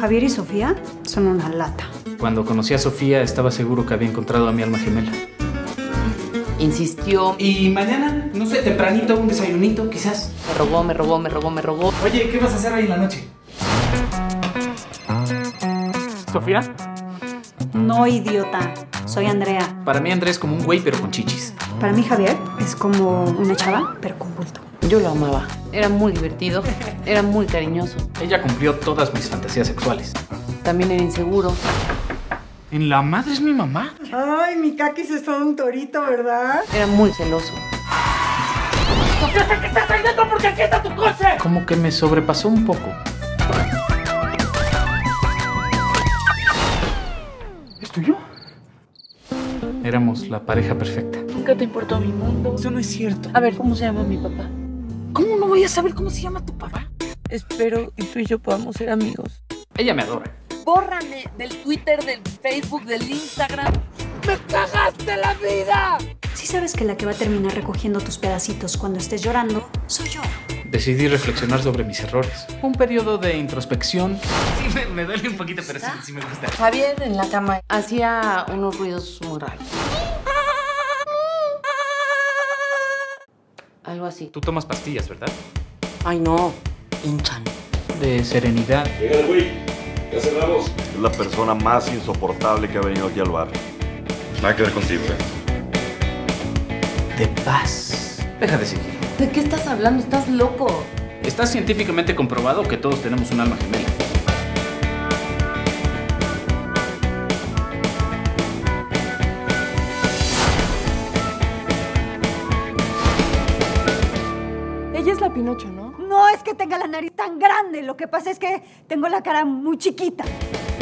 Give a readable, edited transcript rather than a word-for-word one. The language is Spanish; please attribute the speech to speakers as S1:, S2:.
S1: Javier y Sofía son una lata.
S2: Cuando conocí a Sofía estaba seguro que había encontrado a mi alma gemela.
S3: Insistió.
S2: Y mañana, no sé, tempranito, un desayunito, quizás.
S3: Me robó.
S2: Oye, ¿qué vas a hacer hoy en la noche? ¿Sofía?
S1: No, idiota. Soy Andrea.
S2: Para mí Andrés es como un güey, pero con chichis.
S1: Para mí Javier es como una chava, pero con bulto.
S3: Yo lo amaba. Era muy divertido, era muy cariñoso.
S2: Ella cumplió todas mis fantasías sexuales.
S3: También era inseguro.
S2: ¿En la madre es mi mamá?
S1: Ay, mi Kakis es todo un torito, ¿verdad?
S3: Era muy celoso.
S4: ¡Sofía, sé que estás ahí dentro porque aquí está tu coche!
S2: Como que me sobrepasó un poco. ¿Es tuyo? Éramos la pareja perfecta.
S3: Nunca te importó mi mundo.
S2: Eso no es cierto.
S3: A ver, ¿cómo se llama mi papá?
S2: ¿Cómo no voy a saber cómo se llama tu papá?
S3: Espero que tú y yo podamos ser amigos.
S2: Ella me adora.
S3: Bórrame del Twitter, del Facebook, del Instagram.
S4: ¡Me cagaste la vida!
S1: Sí sabes que la que va a terminar recogiendo tus pedacitos cuando estés llorando soy yo.
S2: Decidí reflexionar sobre mis errores. Un periodo de introspección. Sí, me duele un poquito, pero sí me gusta.
S3: Javier en la cama hacía unos ruidos muy raros. Algo así.
S2: Tú tomas pastillas, ¿verdad?
S3: Ay, no. Hinchan.
S2: De serenidad.
S5: Llega el güey, ya cerramos. Es la persona más insoportable que ha venido aquí al bar. Nada que ver contigo,
S2: De paz. Deja de seguir.
S3: ¿De qué estás hablando? Estás loco.
S2: Está científicamente comprobado que todos tenemos un alma gemela.
S6: Ella es la Pinocho, ¿no?
S1: No es que tenga la nariz tan grande, lo que pasa es que tengo la cara muy chiquita.